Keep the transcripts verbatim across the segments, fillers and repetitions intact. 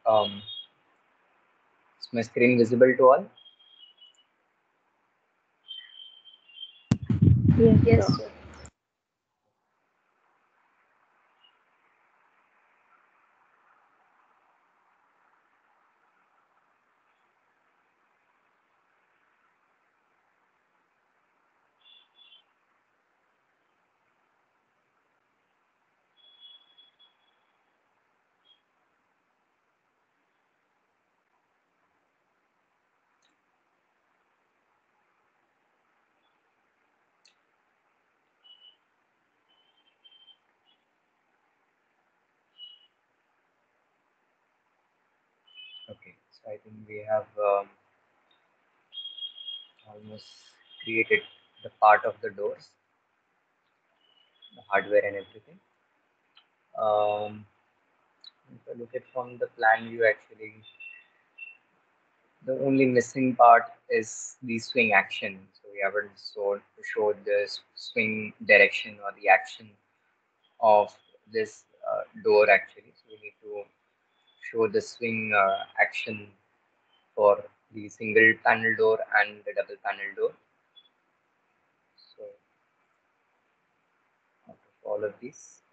Um, is my screen visible to all? Yes, Yes, sir. sir. Okay, so I think we have um, almost created the part of the doors, the hardware and everything. Um, if I look at from the plan view, actually, the only missing part is the swing action. So we haven't showed, showed the s- swing direction or the action of this uh, door actually. So we need to show the swing uh, action for the single panel door and the double panel door. So out of all of these,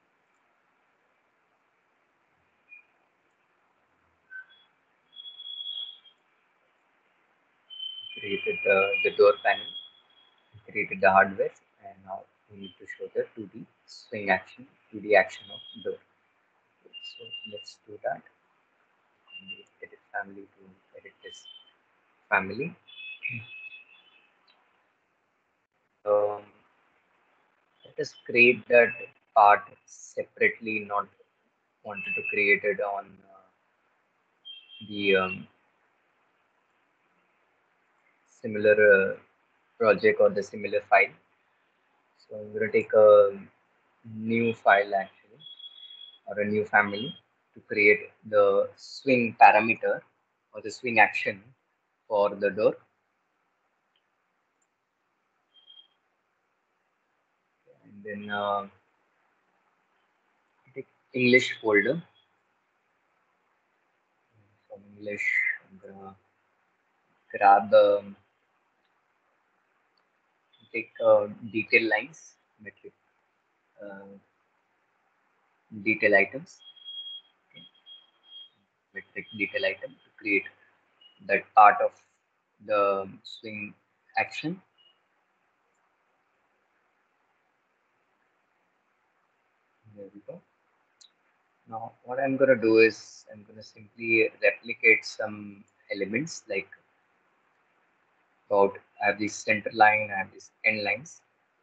created the, the door panel, created the hardware, and now we need to show the two D swing action, two D action of door. So let's do that. Edit family to edit this family. Um, let us create that part separately, not wanted to create it on uh, the um, similar uh, project or the similar file. So I'm going to take a new file actually, or a new family to create the swing parameter or the swing action for the door. And then uh, take English folder. From English, I'm gonna grab um, take uh, detail lines, metric uh, detail items, okay. Metric detail item to create that part of the swing action. There we go. Now, what I'm gonna do is I'm gonna simply replicate some elements like about I have this center line, I have these end lines.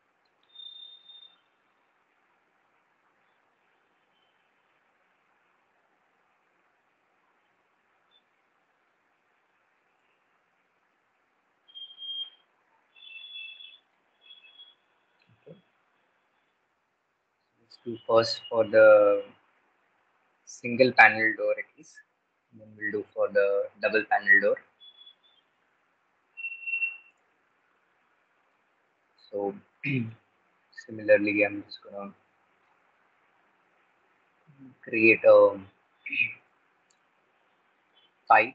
Okay. Let's do first for the single panel door at least. Then we'll do for the double panel door. So similarly, I'm just gonna create a type.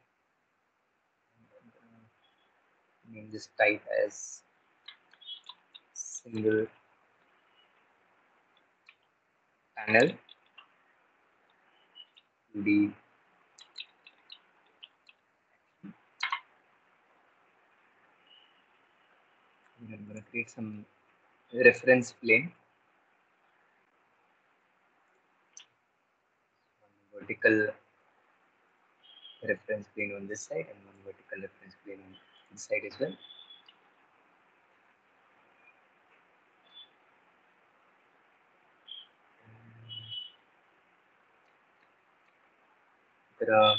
Name this type as single panel two D. I'm gonna create some reference plane, one vertical reference plane on this side and one vertical reference plane on this side as well. Gonna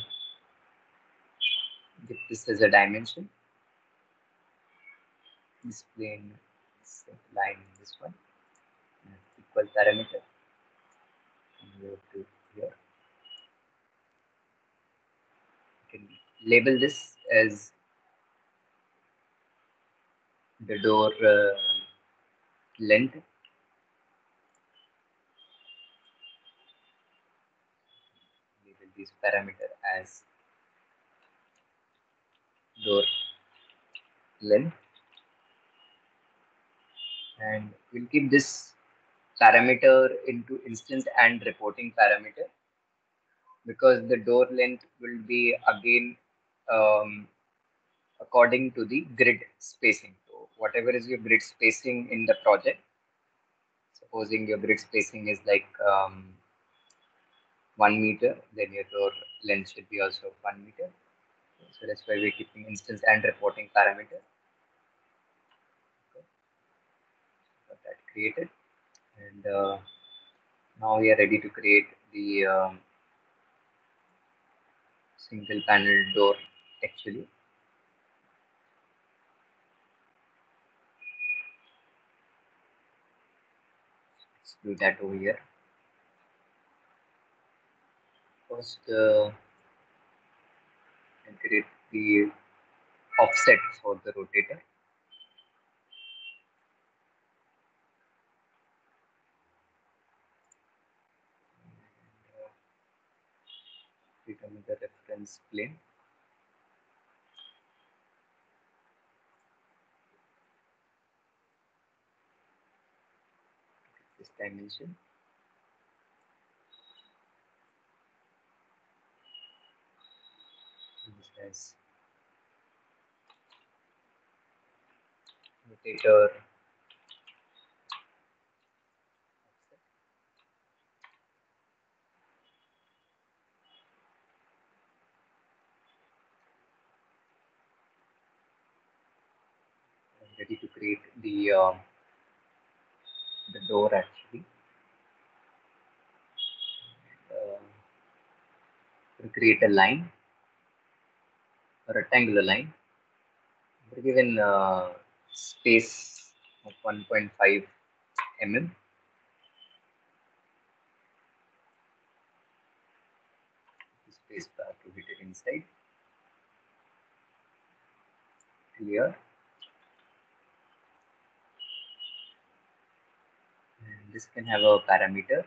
give this as a dimension. This plane, this line, this one, equal parameter. And go to here. You can label this as the door uh, length. label this parameter as door length, and we'll keep this parameter into instance and reporting parameter, because the door length will be again um, according to the grid spacing. So whatever is your grid spacing in the project, supposing your grid spacing is like um, one meter, then your door length should be also one meter. So that's why we're keeping instance and reporting parameter. Okay. Got that created, and uh, now we are ready to create the um, single panel door actually. Let's do that over here. First, uh, and create the offset for the rotator. Determine the reference plane. This dimension. This has rotator offset. I'm ready to create the uh, the door actually. Uh, we'll create a line, a rectangular line. We're given uh, space of one point five millimeters. Space bar to hit it inside. Clear. And this can have a parameter.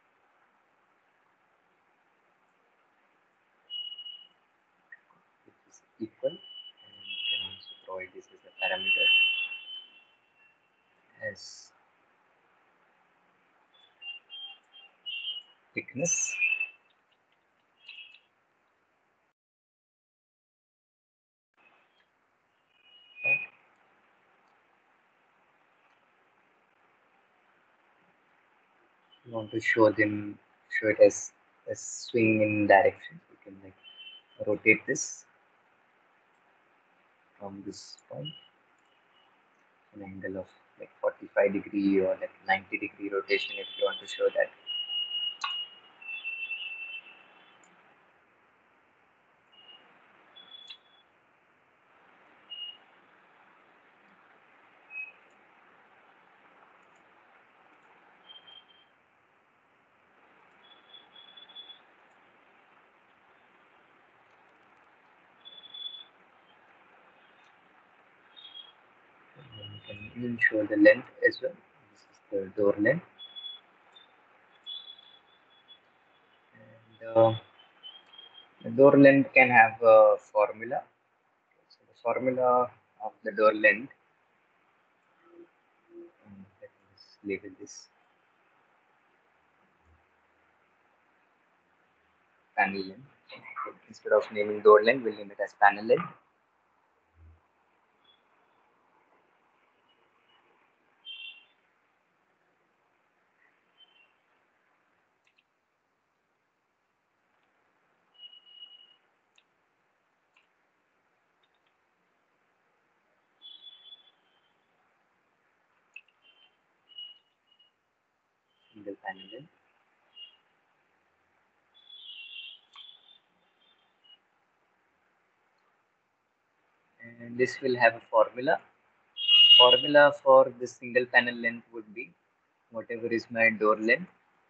Which is equal, and you can also provide this as a parameter as thickness. You want to show them, show it as a swing in direction. You can like rotate this from this point, an angle of like forty-five degree or like ninety degree rotation if you want to show that. And you can even show the length as well. This is the door length. And uh, the door length can have a formula. So the formula of the door length, um, let me just label this panel length. Instead of naming door length, we'll name it as panel length. Single panel length. And this will have a formula. Formula for the single panel length would be whatever is my door length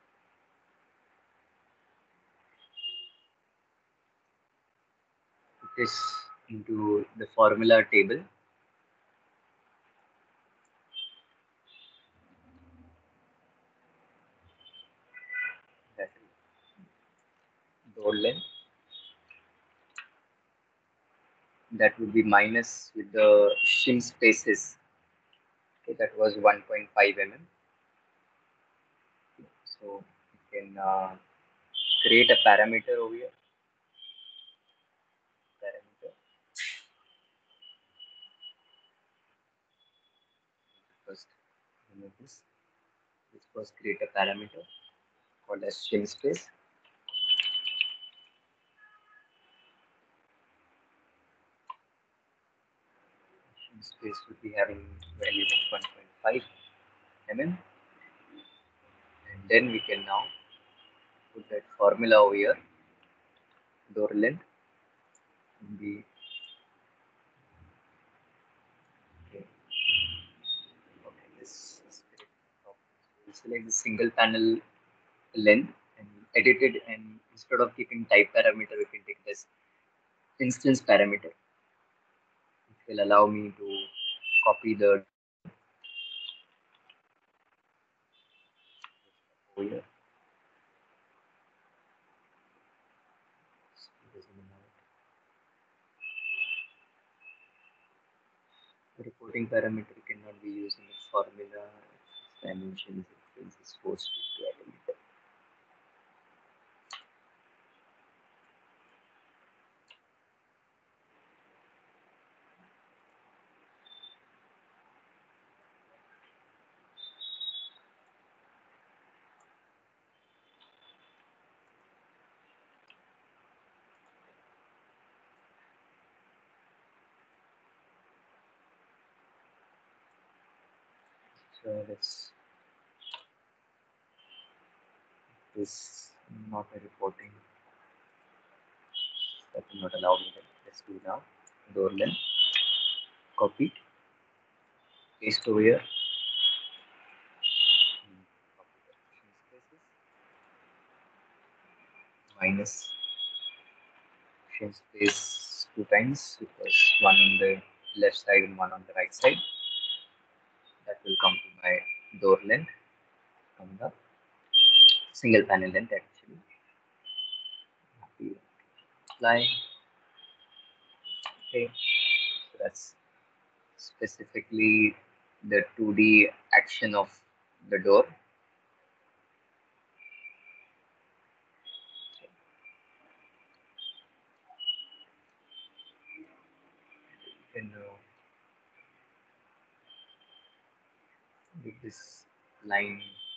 it is into the formula table. That door length. That would be minus with the shim spaces. Okay, that was one point five millimeters. So you can uh, create a parameter over here. Parameter. First, remove this. Let's first create a parameter called as shim space. Shim space would be having value of one point five millimeters. And then we can now put that formula over here. Door length would be okay. Okay, this is we'll select the single panel length and edit it, and instead of keeping type parameter, we can take this instance parameter, which will allow me to copy the over here. The reporting parameter cannot be used in the formula. Dimensions is supposed to identify. So let's this not a reporting that will not allow me that. Let's do now. Door length, copy, paste over here. Minus shim space two times because one on the left side and one on the right side. That will come to my door length from the single panel length actually. Apply. Okay, so that's specifically the two D action of the door. You can uh, make this line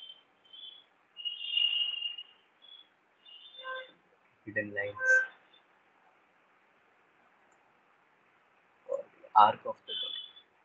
hidden lines or the arc of the door.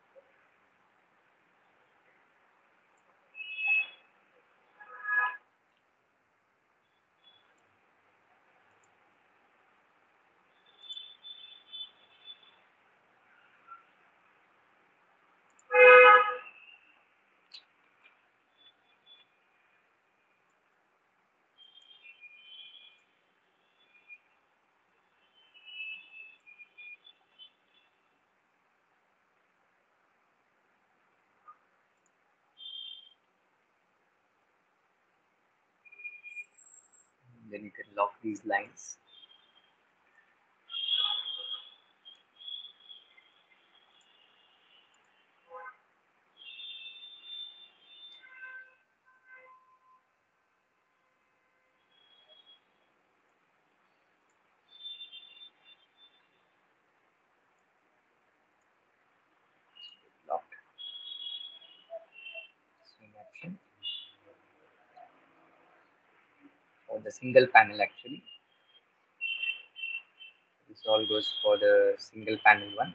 Then you can lock these lines. Locked. Swing action. For the single panel actually. This all goes for the single panel one.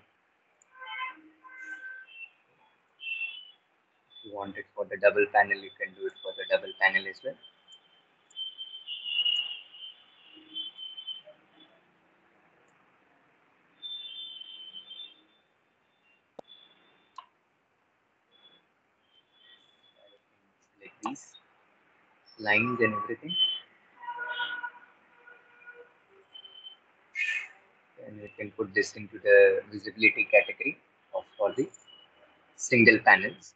If you want it for the double panel, you can do it for the double panel as well. Like these lines and everything. And you can put this into the visibility category of for the single panels.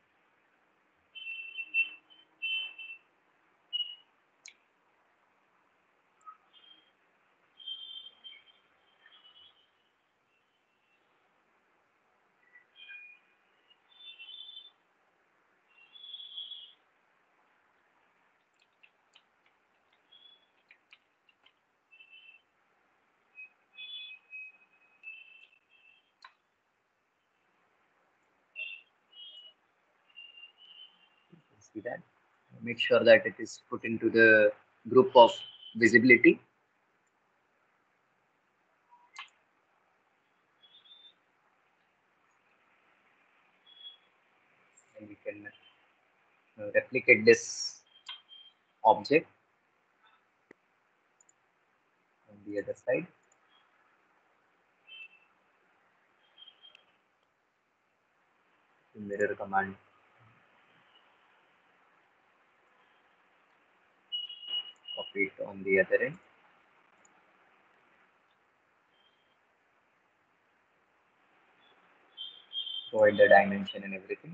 see that. Make sure that it is put into the group of visibility. And we can uh, replicate this object on the other side. The mirror command. Copy it on the other end. Provide the dimension and everything.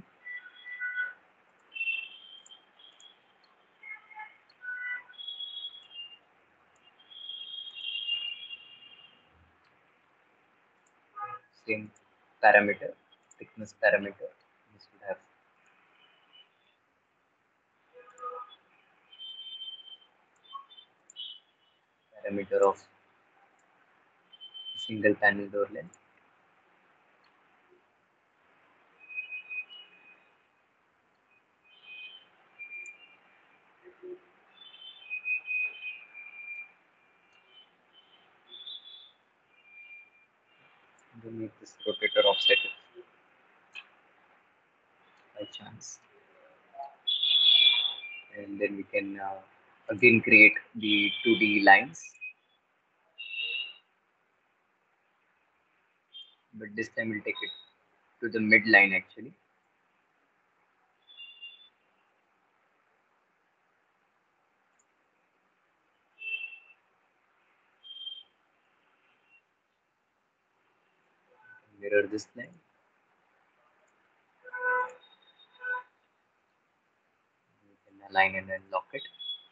Same parameter, thickness parameter. This would have parameter of single panel door length. Don't need this rotator offset by chance. And then we can uh, again create the two D lines. But this time we'll take it to the midline actually. Mirror this line. We can align and then lock it.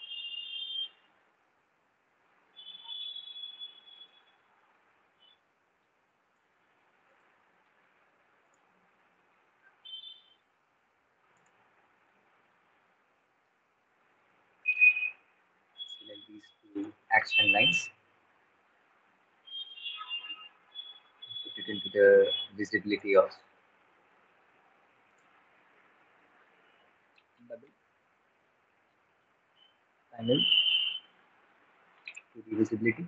Select these two action lines. Put it into the visibility of double panel to the visibility.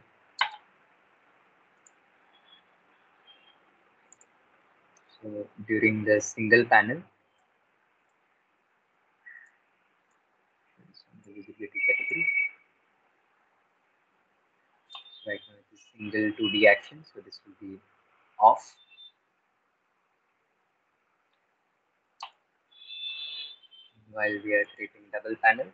So during the single panel, the visibility category. So right now it is single two D action, so this will be off. While we are creating double panel,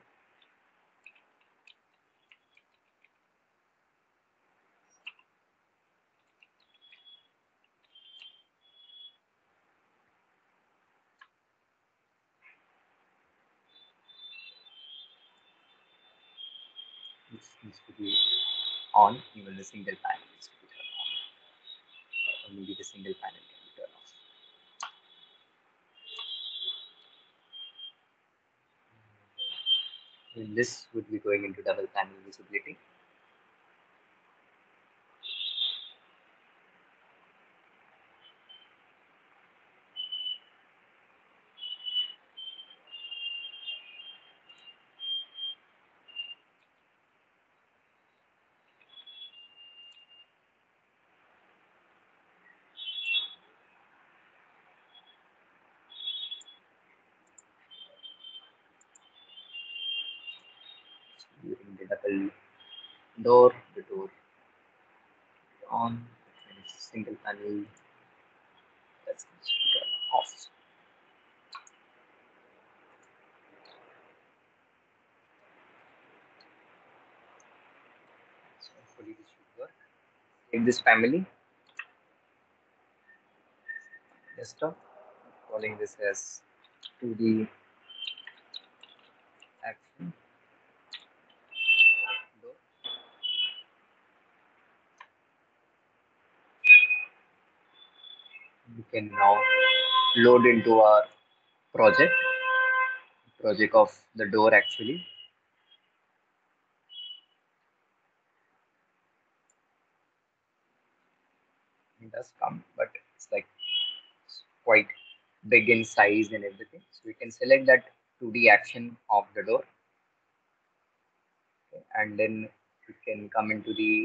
this needs to be on, even the single panel needs to be turned on, or maybe the single panel can be turned off. Then this would be going into double panel visibility. During the double door, the door on, and it's single panel, that's off. So hopefully this should work. In this family, desktop, calling this as two D action door. We can now load into our project, project of the door actually. It does come, but it's like quite big in size and everything. So we can select that two D action of the door. Okay. And then you can come into the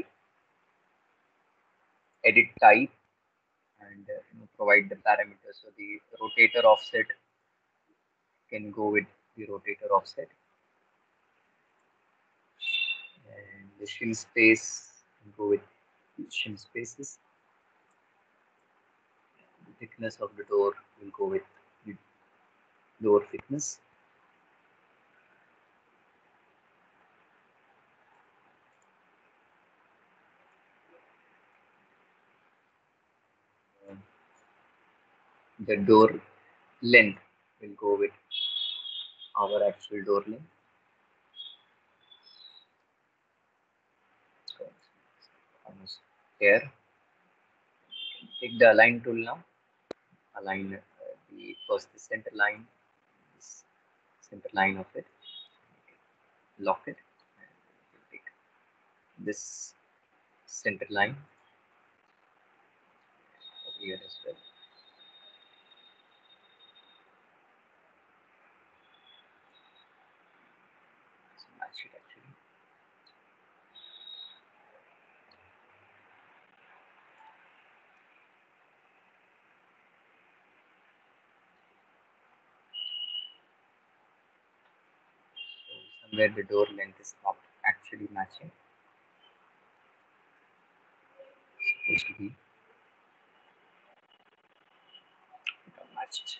edit type and uh, you know, provide the parameters. So the rotator offset can go with the rotator offset, and the shim space can go with the shim spaces. The thickness of the door will go with the door thickness. Um, the door length will go with our actual door length. So almost there. Take the align tool now. Align uh, the first the center line, this center line of it. Lock it. And take this center line over here as well. So match it actually. So somewhere the door length is not actually matching. It's supposed to be matched.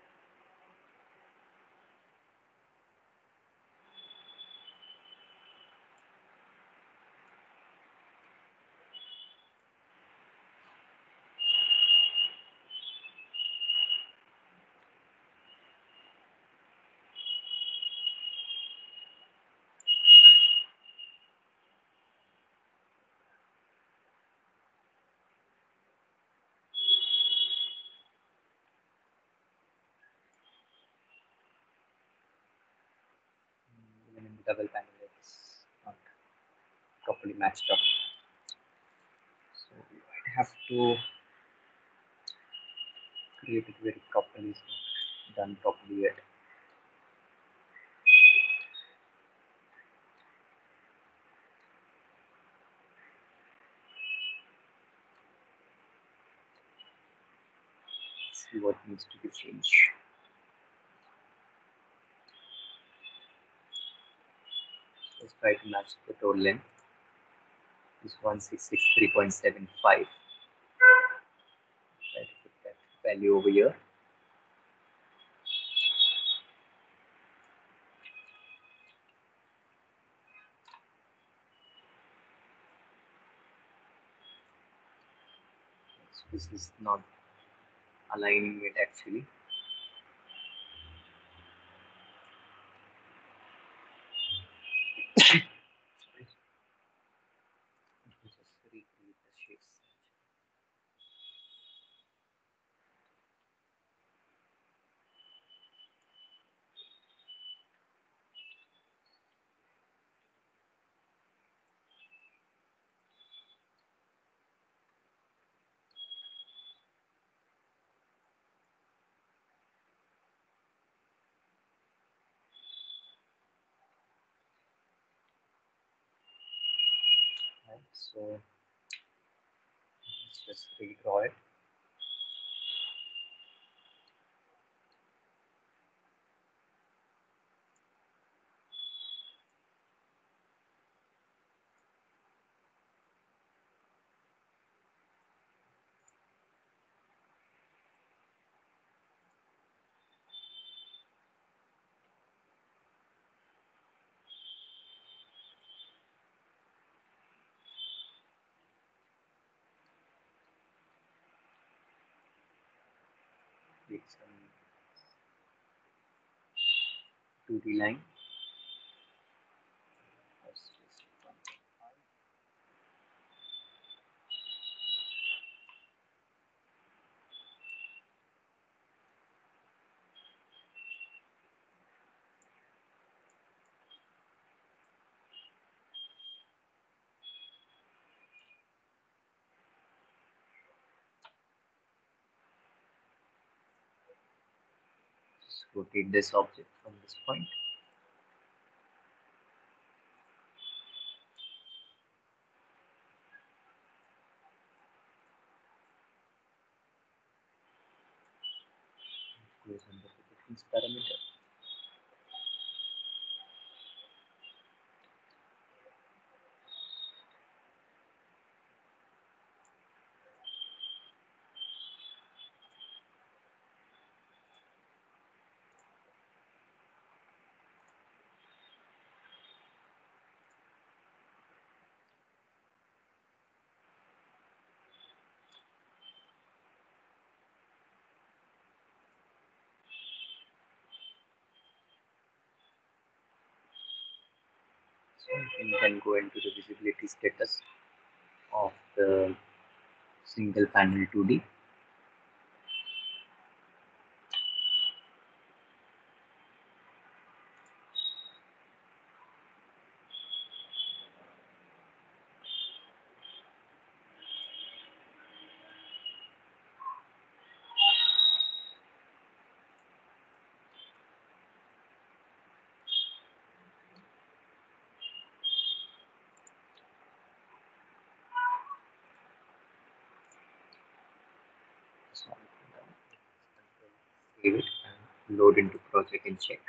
Even in the double panel, it's not properly matched up. So we might have to create it very properly. It's not done properly yet. Let's see what needs to be changed. Let's try to match the door length. This one six six three point seven five. Try to put that value over here. So this is not aligning it actually. Sorry. Let me just recreate the shapes. Right, so let's just redraw it. Create some two D line. Let's just rotate this object from this point. Goes under the difference parameter. So you can go into the visibility status of the single panel two D. So save it and load into project and check.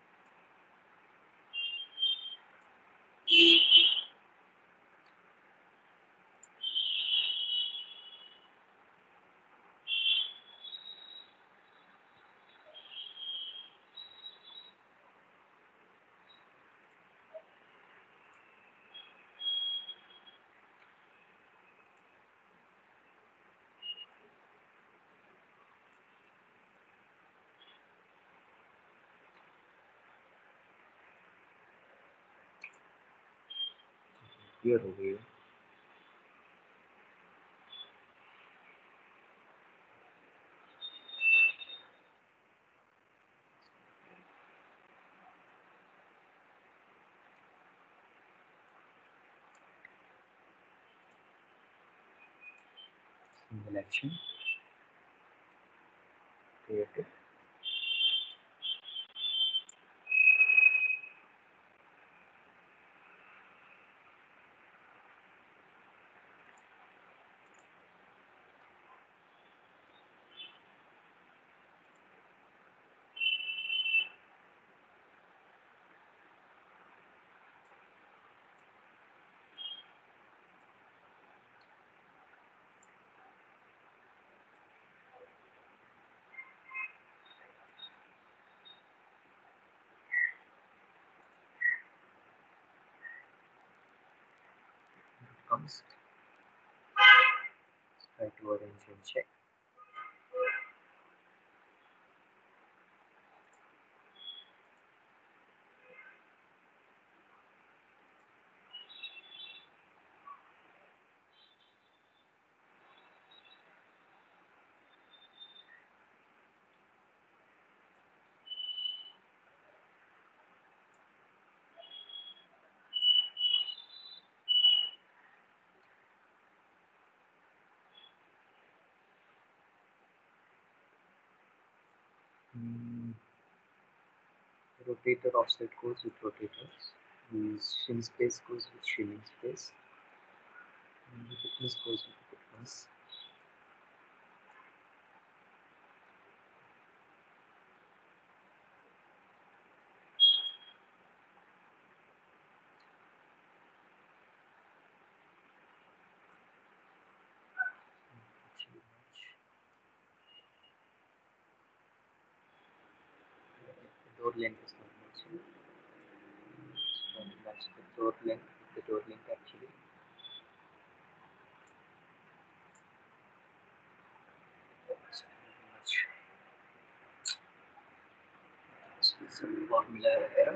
Here over here. Single action. Create it. Comes. Try to arrange and check. Mm, rotator offset goes with rotators. The shim space goes with shimming space. And the thickness goes with the thickness. Actually match. The door length is not matching. So match the door length with the door length actually. Much. Some formula error.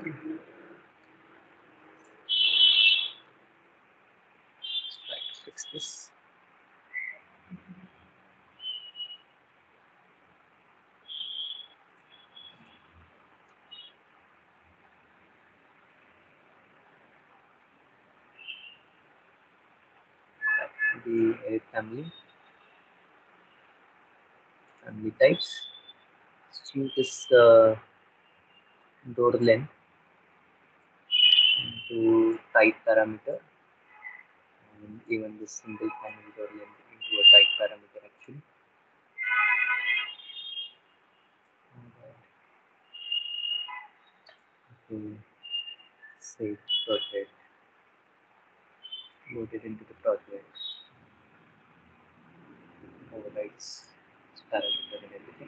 Let's try to fix this. The uh, family family types. Let's choose this uh, door length into type parameter, and even the single panel door length into a type parameter actually. To save the project, load it into the project, overrides its parameter and everything.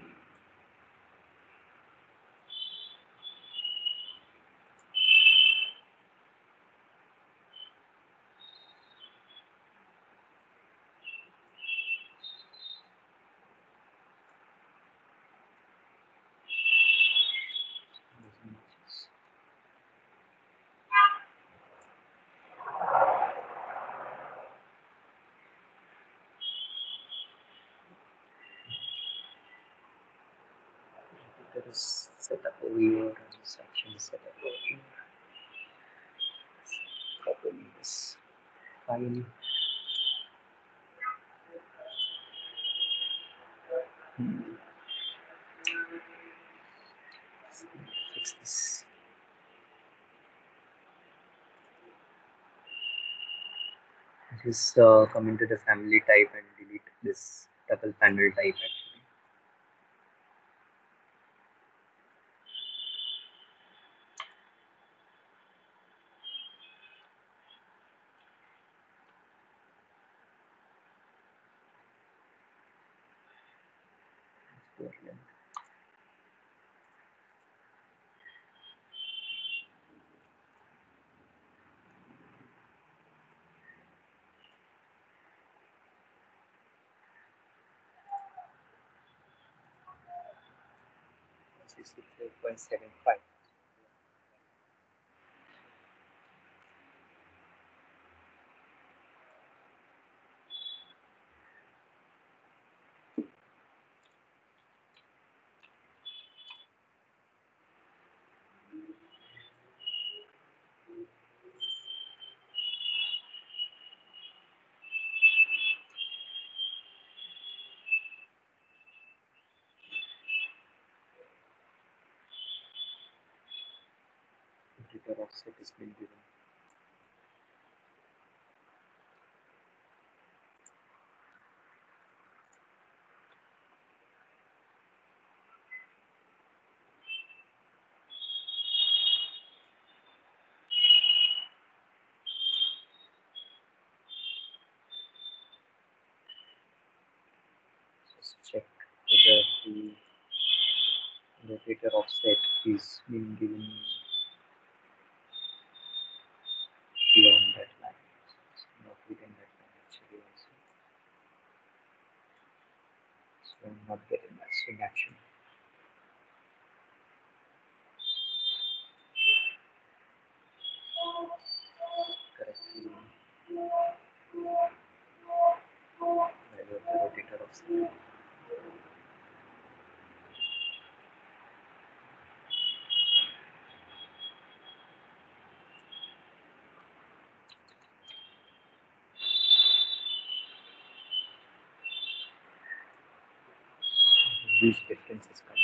There is setup over here and this action is set up over here. Copy this file. Hmm. Fix this. Just uh, come into the family type and delete this double panel type actually. sixty-four point seven five. Rotator offset has been given. Just check whether the rotator offset is being given beyond that line. It's not within that line actually also. So I'm not getting that swing action. Correctly measure the rotator offset. Huge difference is coming.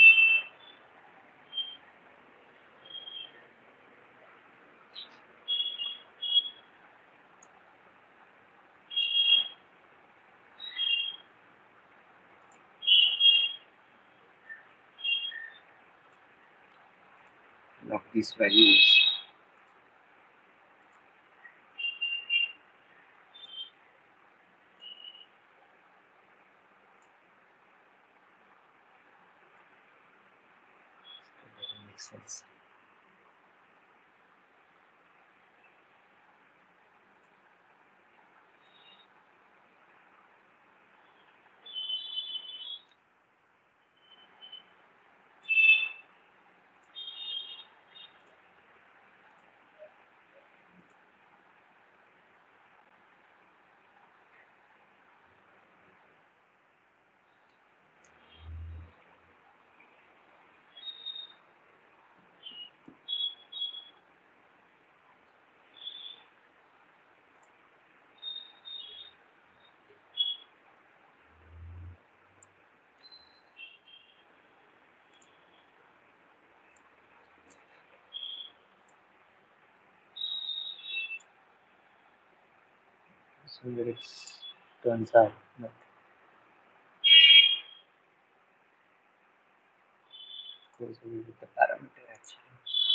Of these values. It doesn't make sense. So here it turns out that goes away with the parameter actually.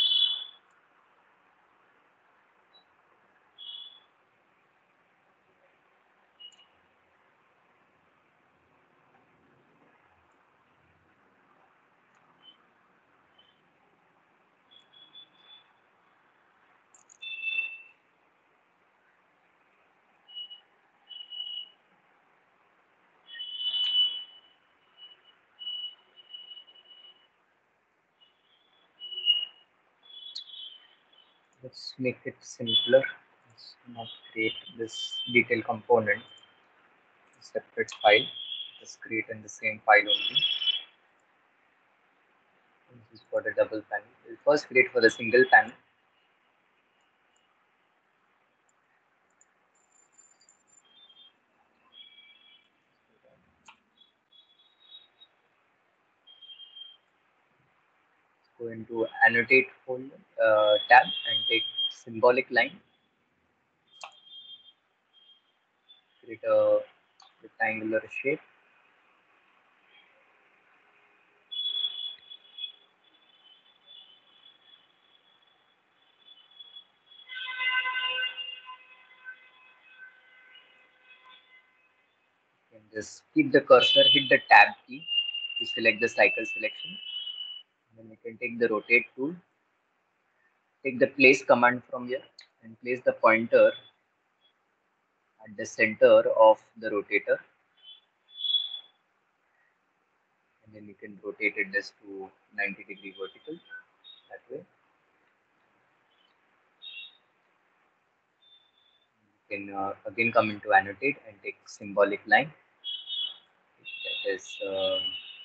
Let's make it simpler. Let's not create this detail component, separate file. Just create in the same file only. This is for the double panel. We'll first create for the single panel. Go into annotate folder uh, tab and take symbolic line. Create a rectangular shape. And just keep the cursor, hit the tab key to select the cycle selection. Then you can take the rotate tool, take the place command from here and place the pointer at the center of the rotator. And then you can rotate it just to ninety degree vertical that way. You can uh, again come into annotate and take symbolic line. That is uh,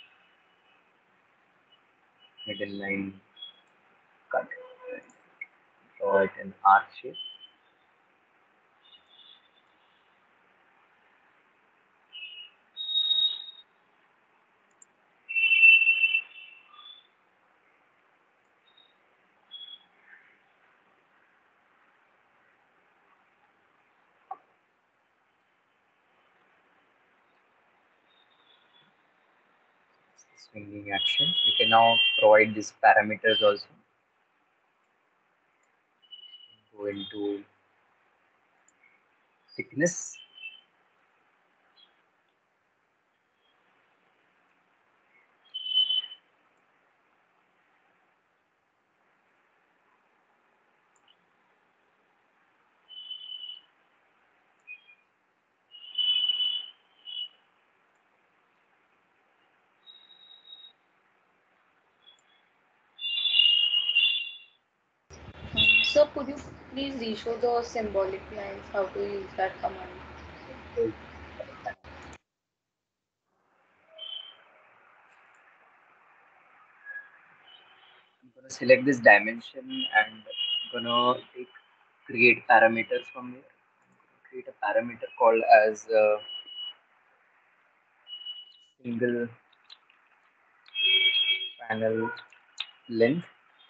middle line cut. Draw it in arc shape. Swinging action. You can now provide these parameters also. Go into thickness. So could you please reshow the symbolic lines, how to use that command? I'm gonna select this dimension and I'm gonna take create parameters from here. Create a parameter called as uh, single panel length.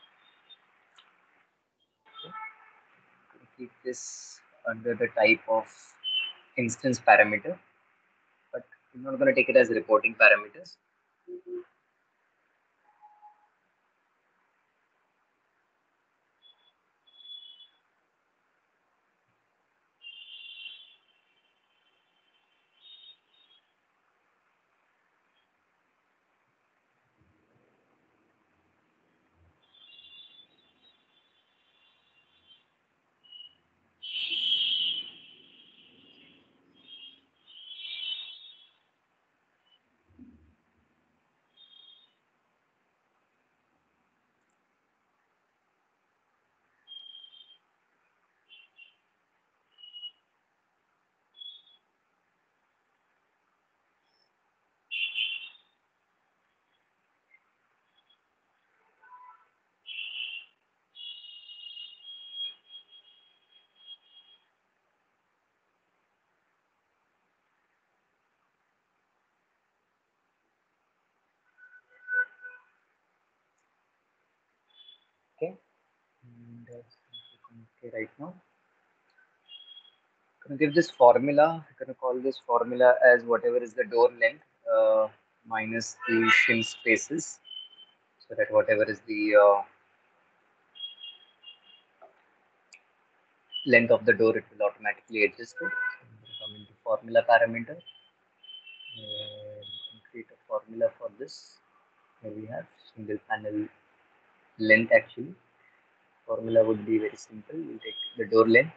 Okay. Keep this under the type of instance parameter, but I'm not gonna take it as reporting parameters. Okay, and uh, okay right now. Gonna give this formula. I'm gonna call this formula as whatever is the door length uh, minus the shim spaces, so that whatever is the uh, length of the door, it will automatically adjust it. So I'm gonna come into formula parameter and create a formula for this. Here we have single panel length. Actually, formula would be very simple. We'll take the door length.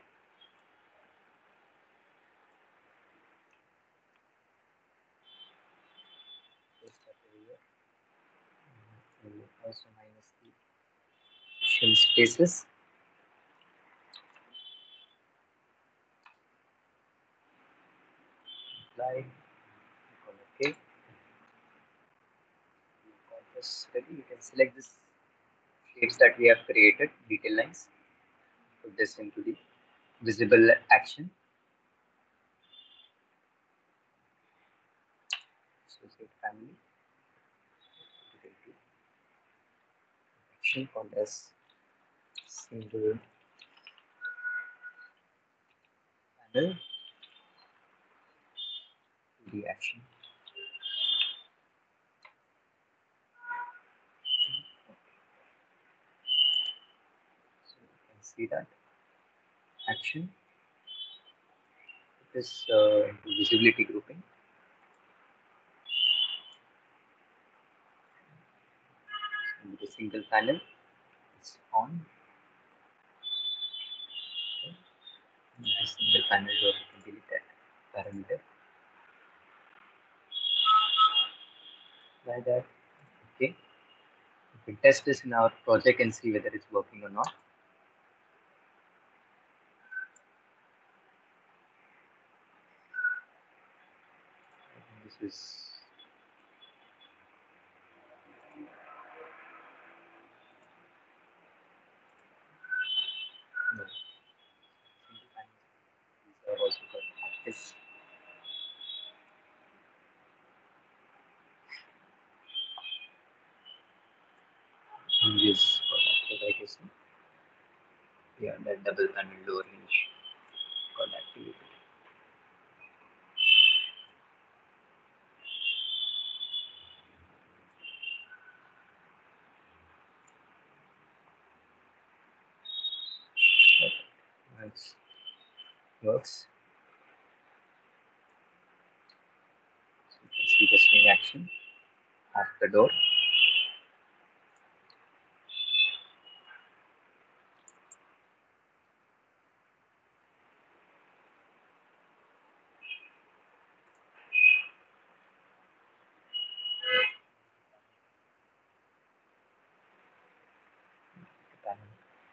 Paste that over here. And we'll also minus the shim spaces. Apply. Okay. This ready. You can select this shapes that we have created, detail lines. Put this into the visible action. Associate family. Put it into action called as single panel to the action. So you can see that action. Put this uh, into visibility grouping. Into the single panel. It's on. Okay. The single panel door, you can delete that parameter. Like that. Okay. We can test this in our project and see whether it's working or not. This is no. Single panel. These are also called active. Changes for active, I guess. Yeah, that double panel door hinge got activated. That works. So you can see the swing action of the door. The panel.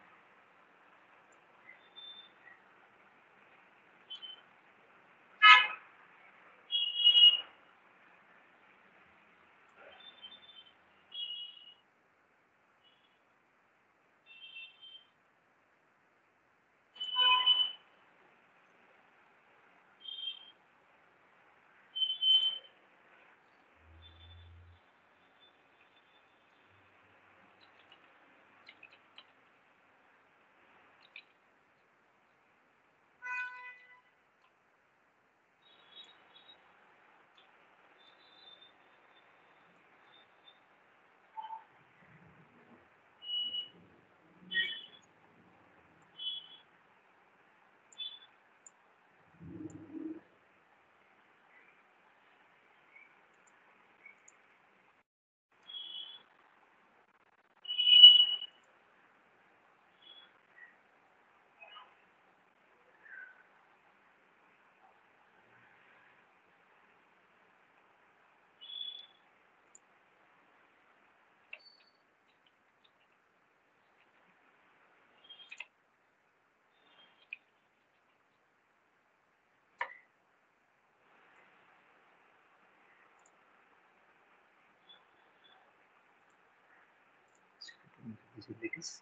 Visibilities.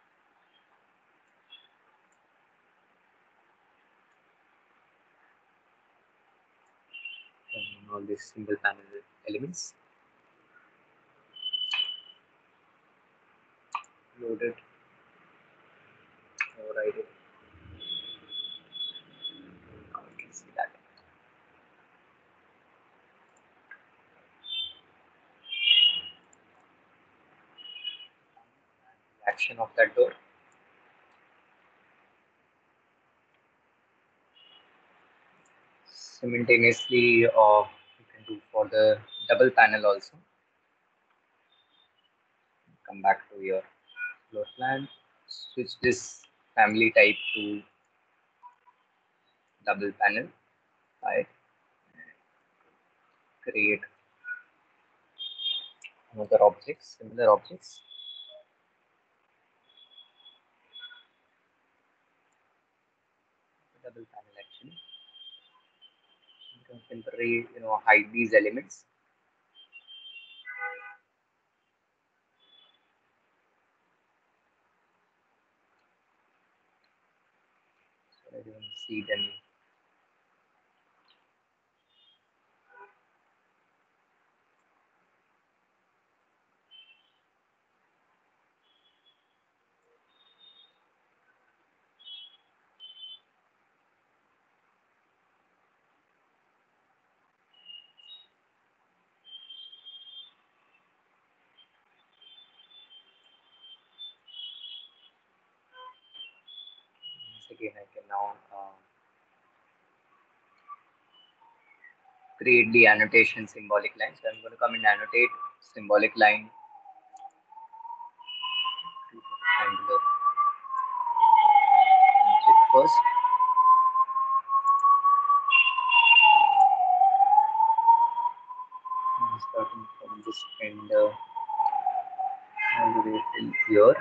And all these single panel elements loaded, override it. action of that door. Simultaneously, uh, you can do for the double panel also. Come back to your floor plan, switch this family type to double panel, right? Create another objects, similar objects. Double panel actually. You can temporarily, you know, hide these elements. So that you can see them. Once again, I can now uh, create the annotation symbolic line. So I'm going to come and annotate symbolic line Angular object first. And starting from this end uh, all the way till here.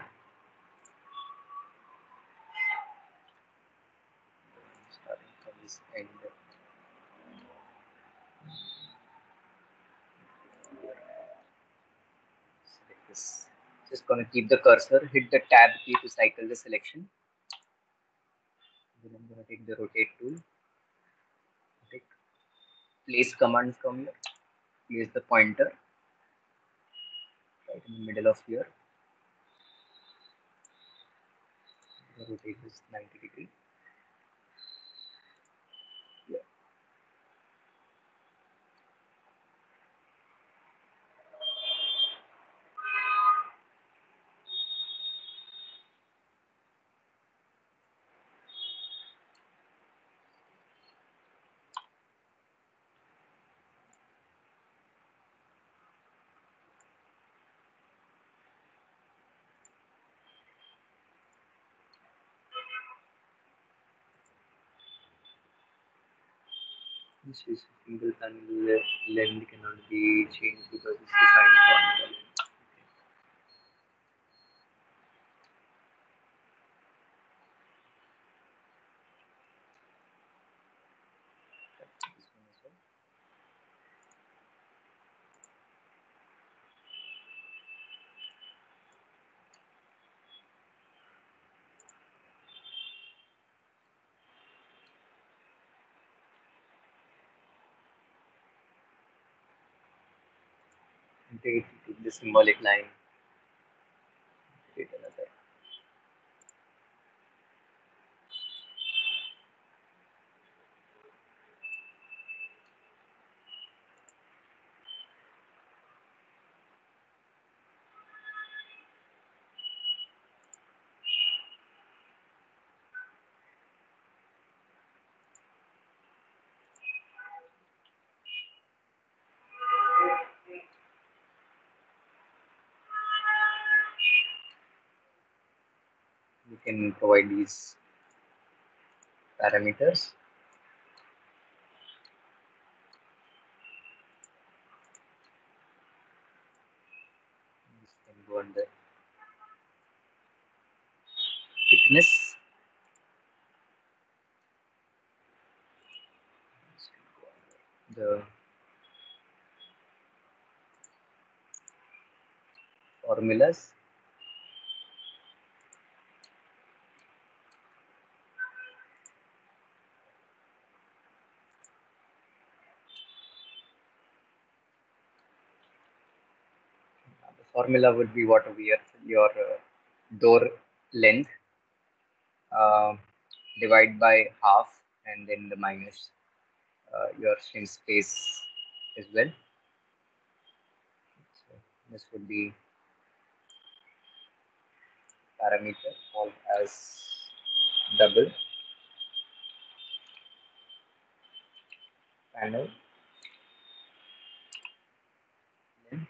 Starting from this end. Select this. Just gonna keep the cursor, hit the tab key to cycle the selection. Then I'm gonna take the rotate tool. Take place command from here. Place the pointer right in the middle of here. Rotate this ninety degree. Yeah. This is single panel length cannot be changed because it's defined for this one as well. And take, take the symbolic line. Create another. You can provide these parameters. This can go under thickness. The formulas. The formula would be whatever your, your uh, door length uh, divide by half and then the minus uh, your shin space as well. So this would be parameter called as double panel length.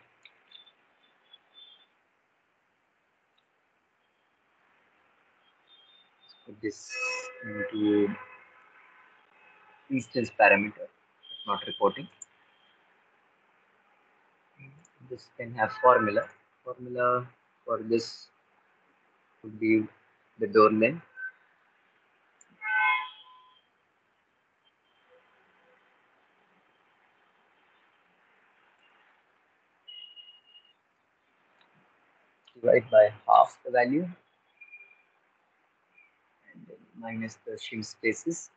Put this into instance parameter, not reporting. This can have formula. Formula for this would be the door length divided by half the value and then minus the shin spaces.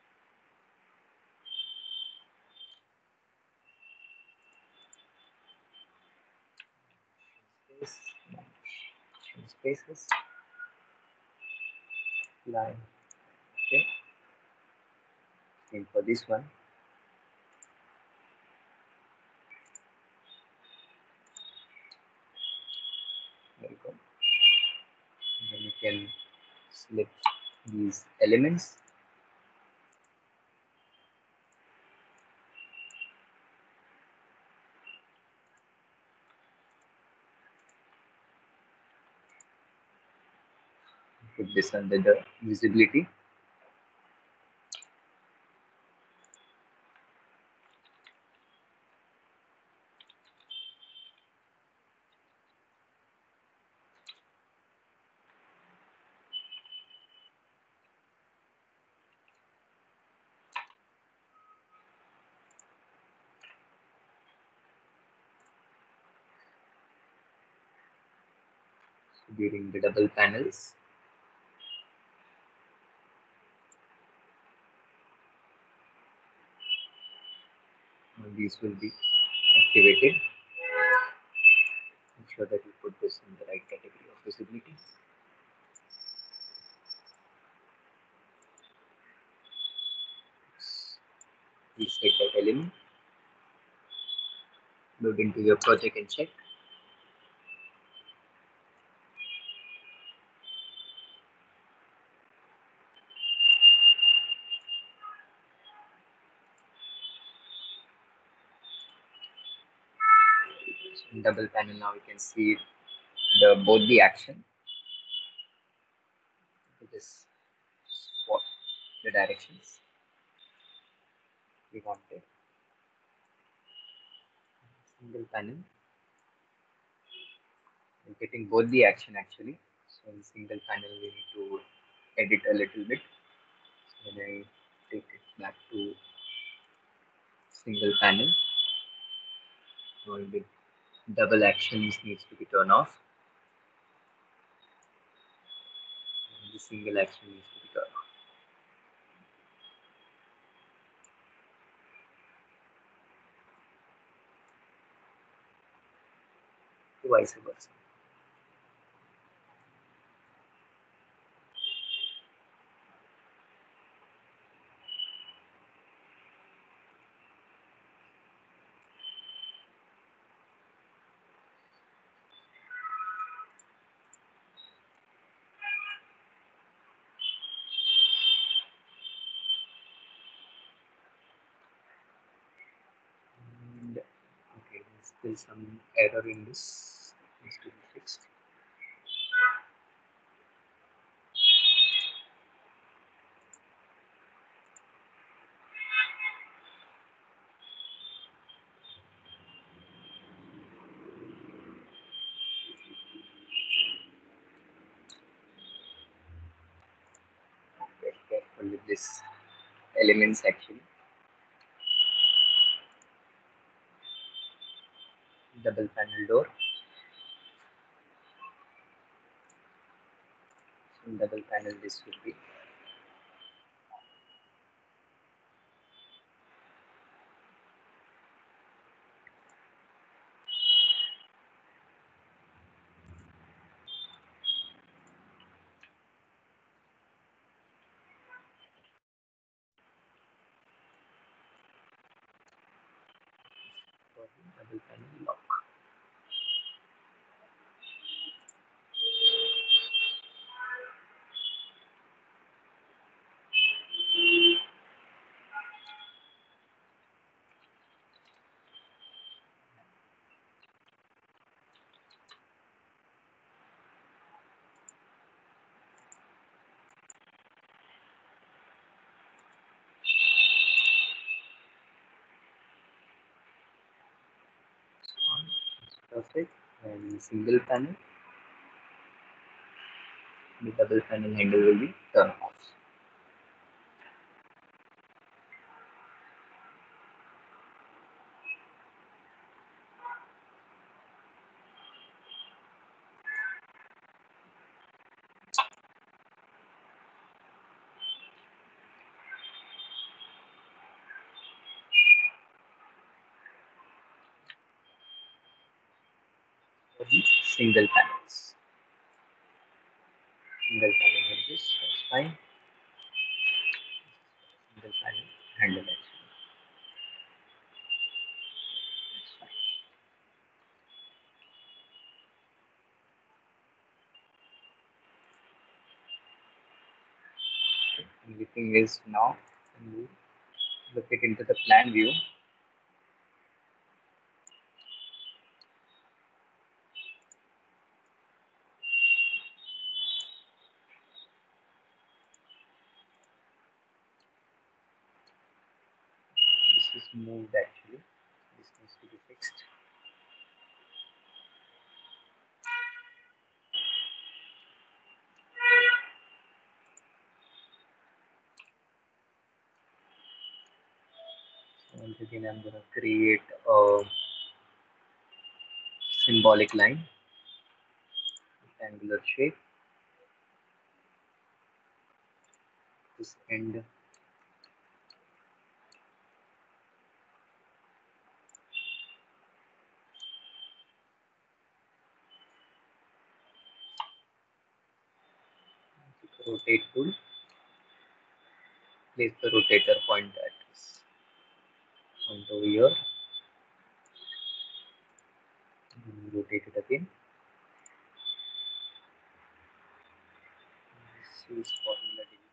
Space, shin spaces line. Okay, same for this one. There you go. And then you can select these elements. Put this under the visibility. So during the double panels, these will be activated. Ensure that you put this in the right category of visibility. Please take that element, load into your project and check. So in double panel now we can see the both the action. Just swap the directions we wanted. Single panel. We're getting both the action actually. So in single panel we need to edit a little bit. So when I take it back to single panel, all the double actions needs to be turned off. And the single action needs to be turned on. Vice versa. And okay, there's still some error in this, needs to be fixed. Very careful with this elements actually. Double panel door. In double panel this would be for double panel lock. of it, and single panel, the double panel handle will be turn off. For the single panels, single panel like this, that's fine. Single panel handle actually, that's fine. And the thing is now, when you look it into the plan view, this is moved actually. This needs to be fixed. So once again, I'm going to create a symbolic line, rectangular shape. This end rotate tool. Place the rotator point at this point over here. Rotate it again. This is formula delete.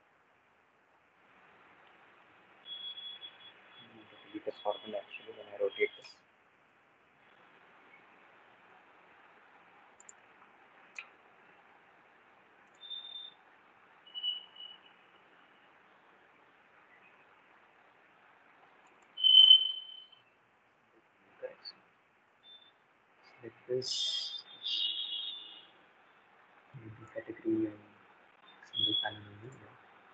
Delete the formula actually when I rotate this. Select this, maybe category and single panel only. Yeah.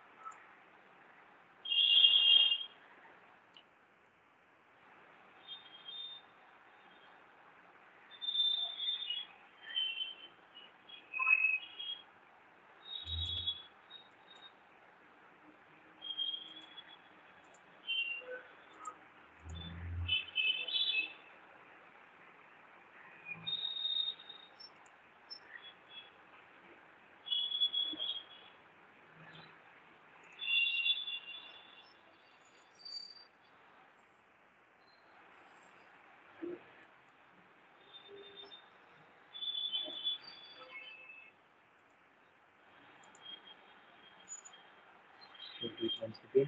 Repeat once again.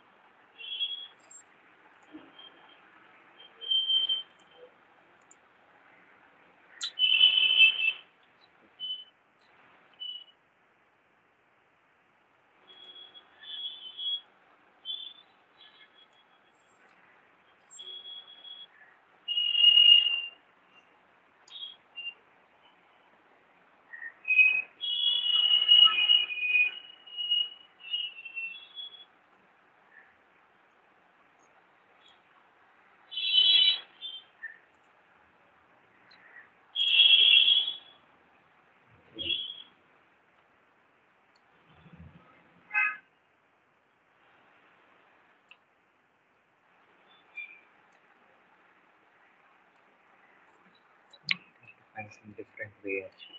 Find some different way actually.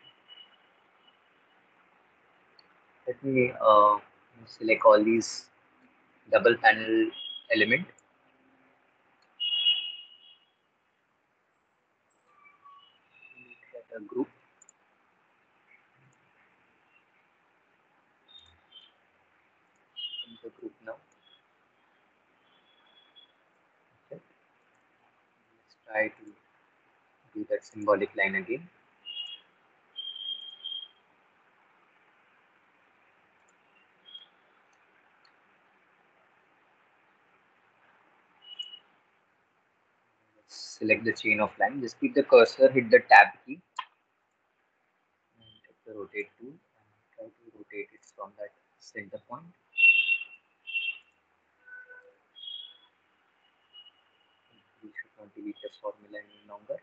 Let me uh, select all these double panel element. Create a group. Come to group now. Okay. Let's try to do that symbolic line again. select the chain of line. Just keep the cursor, hit the tab key, and take the rotate tool and try to rotate it from that center point. We should not delete the formula any longer.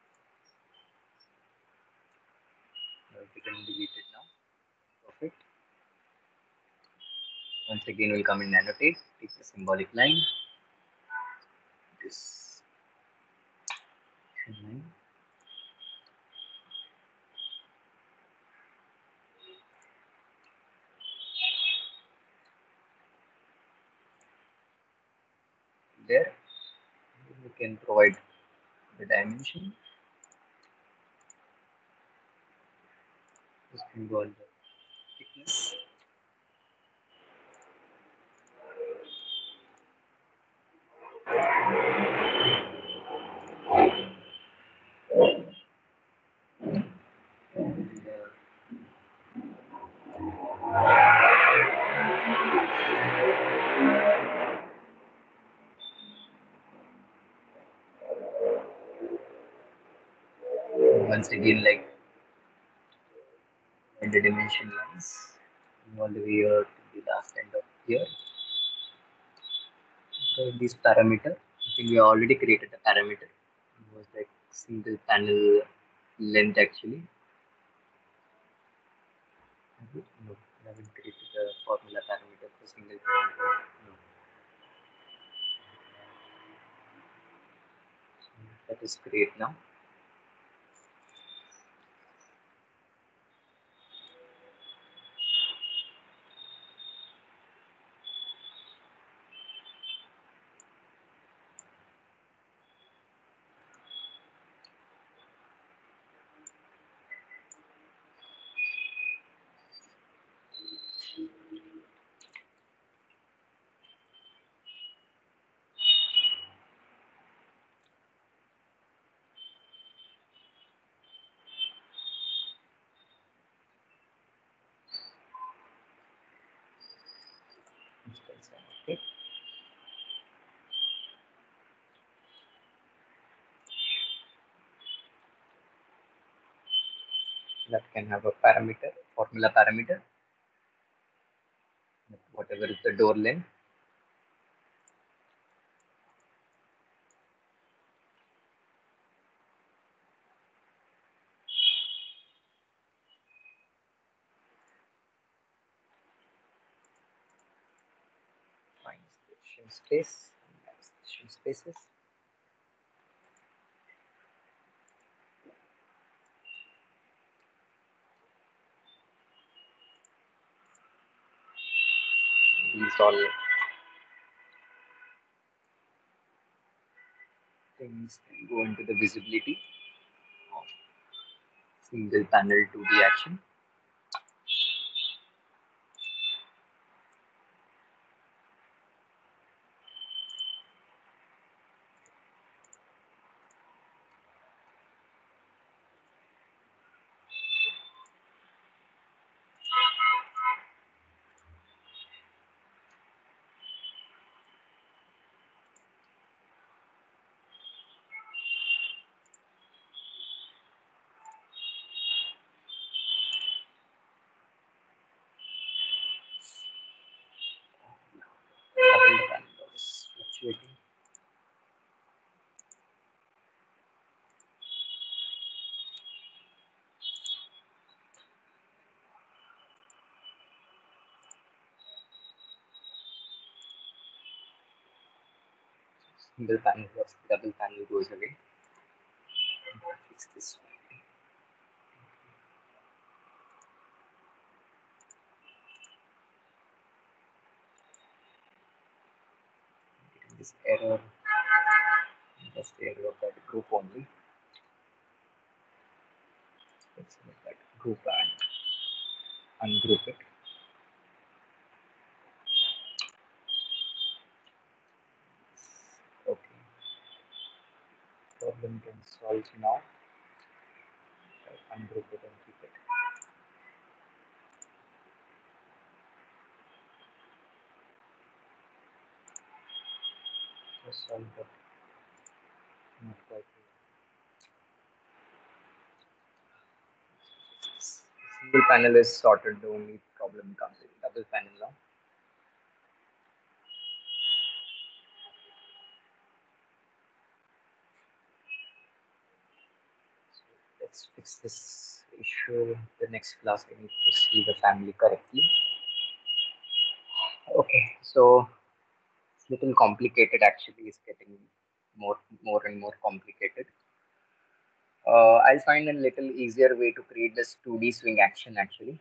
Now we can delete it now. Perfect. Once again, we'll come in annotate, take the symbolic line. This line. There, we can provide the dimension. This can go on the thickness. Once again, like the dimension lines all the way here to the last end of here. So this parameter, I think we already created a parameter. It was like single panel length actually. No, I haven't created the formula parameter for single panel. No. So that is great now. Okay. That can have a parameter, formula parameter, whatever is the door length. Find stitching space, stitching spaces. These all things can go into the visibility of single panel two D action. Double the panel is fluctuating. Single panel plus double panel goes away. Fix this one. Getting this error, just the error of that group only. Let's select that group and ungroup it. Okay. Problem can solve now. Ungroup it and keep it. Let's solve that. Not quite clear. Single panel is sorted, the only problem comes in double panel now. So let's fix this issue. The next class I need to see the family correctly. Okay, so it's a little complicated actually, it's getting more more and more complicated. Uh, I'll find a little easier way to create this two D swing action actually.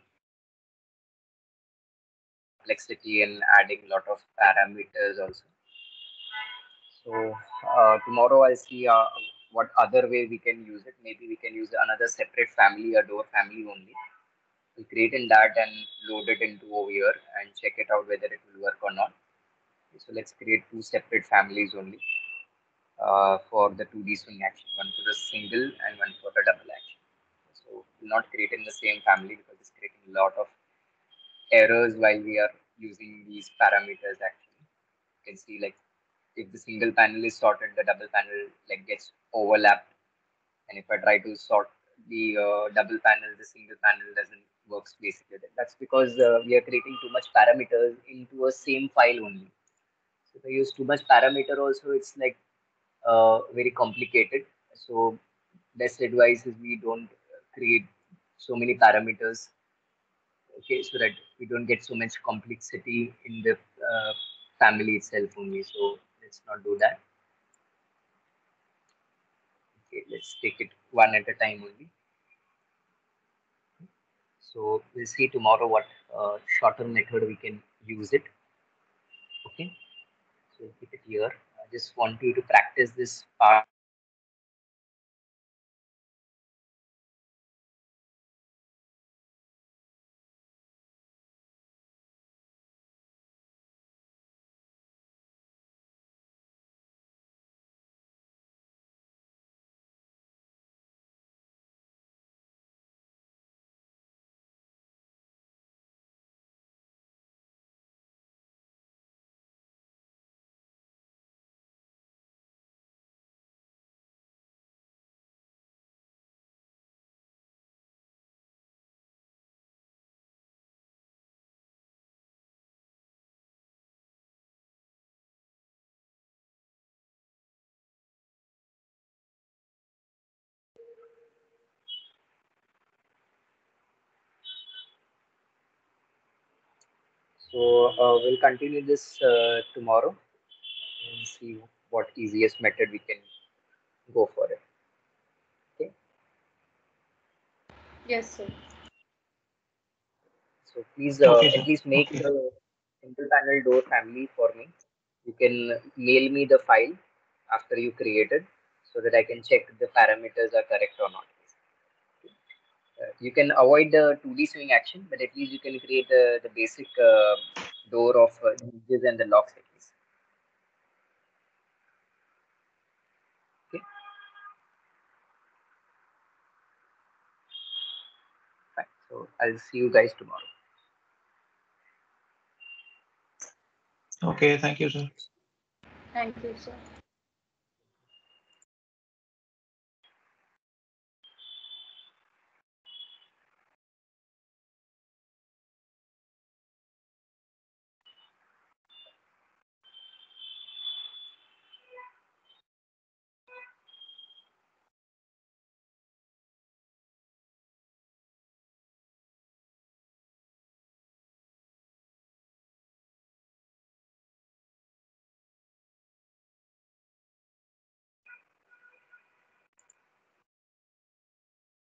Complexity and adding a lot of parameters also. So uh, tomorrow I'll see uh, what other way we can use it. Maybe we can use another separate family, a door family only. We'll create in that and load it into over here and check it out whether it will work or not. So let's create two separate families only uh, for the two D swing action, one for the single and one for the double action. So we'll not create in the same family because it's creating a lot of errors while we are using these parameters actually. You can see like if the single panel is sorted, the double panel like gets overlapped. And if I try to sort the uh, double panel, the single panel doesn't works basically. That's because uh, we are creating too much parameters into a same file only. So if I use too much parameter also, it's like uh, very complicated. So best advice is we don't create so many parameters, okay, so that we don't get so much complexity in the uh, family itself only. So let's not do that. Okay, let's take it one at a time only. So we'll see tomorrow what uh, shorter method we can use it. Okay, so keep it here. I just want you to practice this part. So uh, we'll continue this uh, tomorrow and see what easiest method we can go for it. Okay. Yes, sir. So please uh, Okay, at sir. least make Okay. the single panel door family for me. You can mail me the file after you created so that I can check the parameters are correct or not. Uh, you can avoid the two D swing action, but at least you can create uh, the basic uh, door of uh, hinges and the locks at least. Okay, fine. So I'll see you guys tomorrow. Okay, thank you, sir. Thank you, sir.